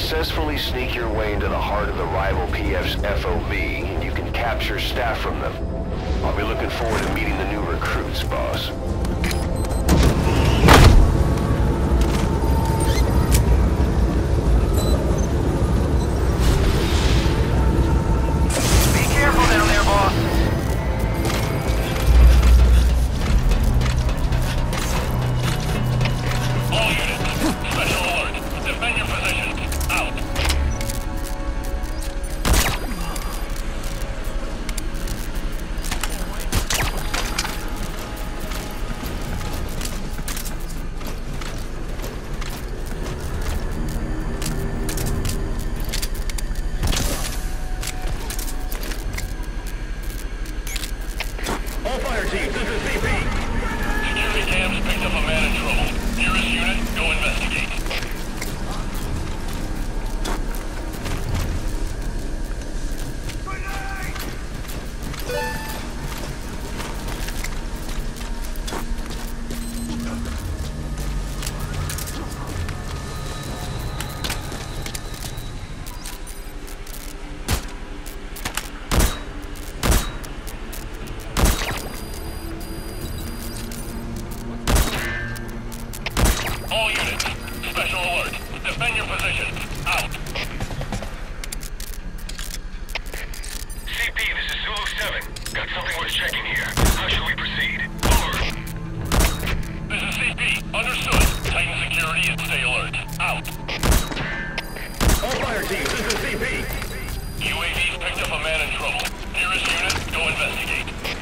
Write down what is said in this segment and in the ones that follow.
successfully sneak your way into the heart of the rival PF's FOB, and you can capture staff from them. I'll be looking forward to meeting the new recruits, boss. Be careful down there, boss. All units, special alert. Defend your positions. Out. All fire teams, this is CP. Security cams picked up a man in trouble. Nearest unit, go investigate. All units, special alert. Defend your positions. Out. CP, this is Zulu 7. Got something worth checking here. How should we proceed? Over. This is CP. Understood. Tighten security and stay alert. Out. All fire teams, this is CP. UAVs picked up a man in trouble. Nearest unit, go investigate.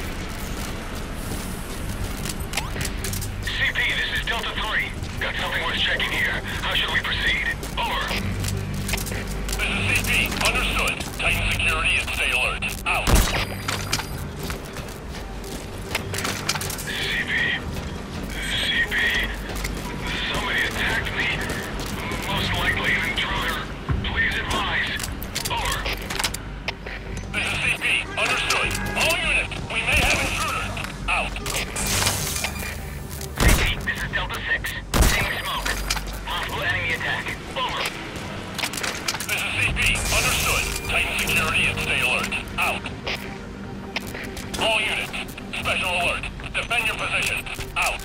CP, this is Delta 3. Got something worth checking here. How should we proceed? Over. This is CP. Understood. Tighten security and stay alert. Out. CP. Somebody attacked me. Most likely an intruder. Please advise. Over. This is CP. Understood. All units, we may have intruders. Out. CP, this is Delta 6. Seeing smoke. Possible enemy attack. Over. This is CP. Understood. Tighten security and stay alert. Out. All units, special alert. Defend your positions. Out.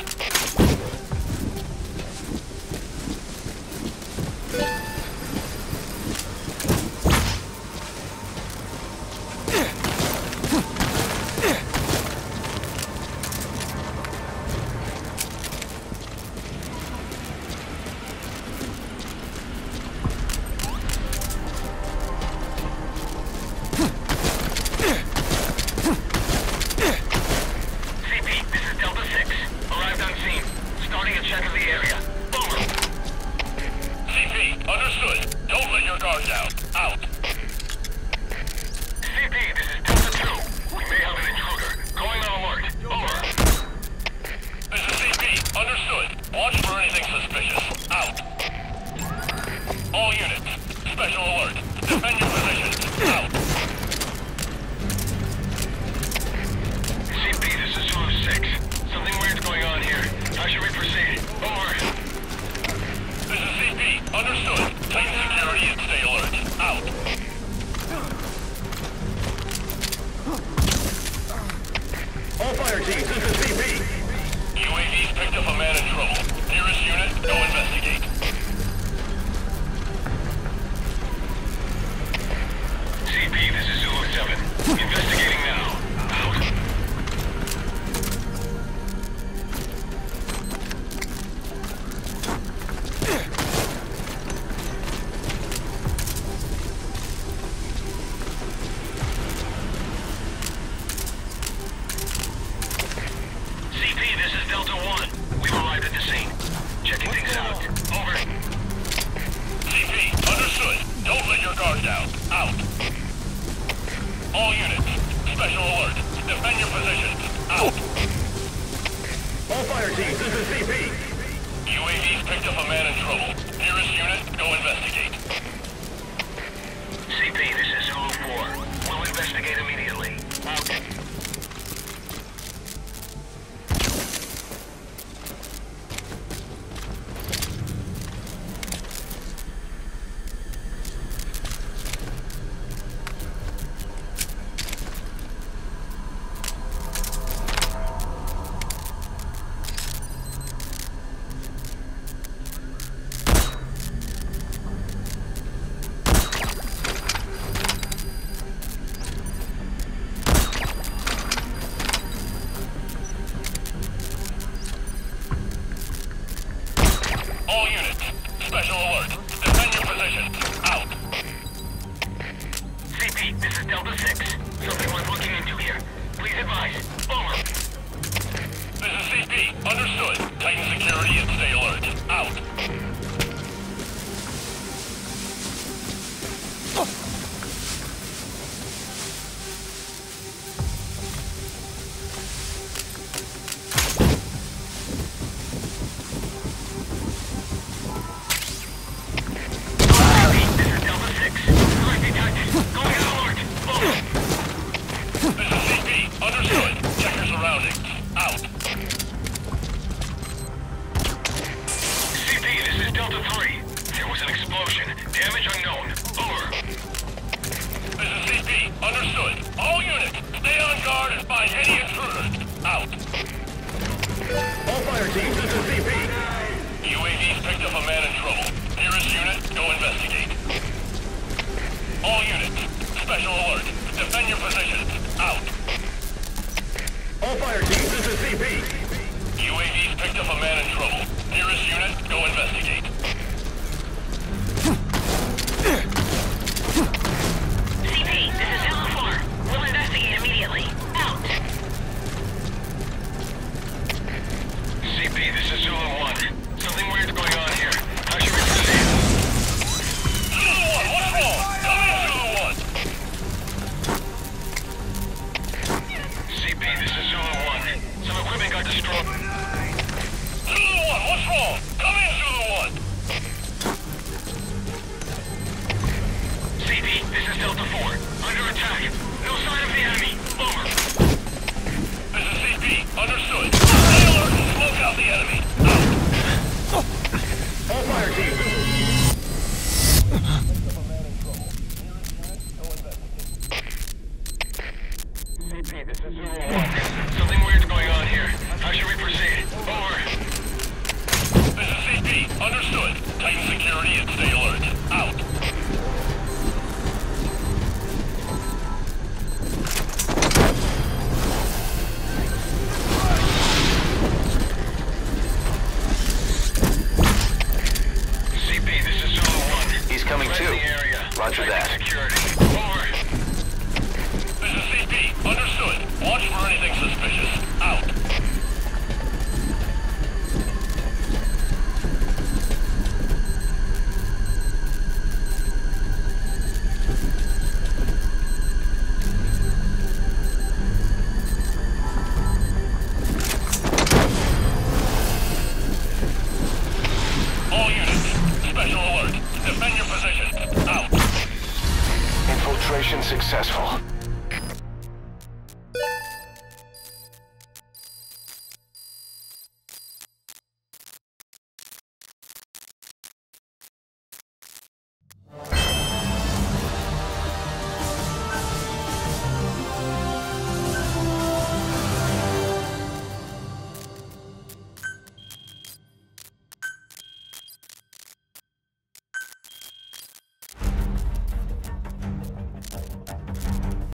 CP, this is Delta 6. Arrived on scene. Starting a check of the area. Over. CP. Understood. Don't let your guard down. Out. CP, this is Delta 2. We may have an intruder. Going on alert. Over. This is CP. Understood. Watch for anything suspicious. Out. All units, special alert. Defend your positions. Out. CP, this is Zulu 6. Something weird's going on here. How should we proceed? Over. This is CP. Understood. Tighten security and stay alert. Out. All fire teams, this is CP. UAVs picked up a man in trouble. Nearest unit, go investigate. CP, this is Zulu 7. Investigating now. Out. CP, this is Delta 1. We've arrived at the scene. Checking things out. Over. CP. Understood. Don't let your guard down. Out. All units, special alert. Defend your positions. Out. All fire teams, this is CP. UAVs picked up a man in trouble. Nearest unit, go investigate. CP, this is Zulu 4. We'll investigate immediately. Out. security and stay alert. Out. Understood. Tighten security and stay alert. Out.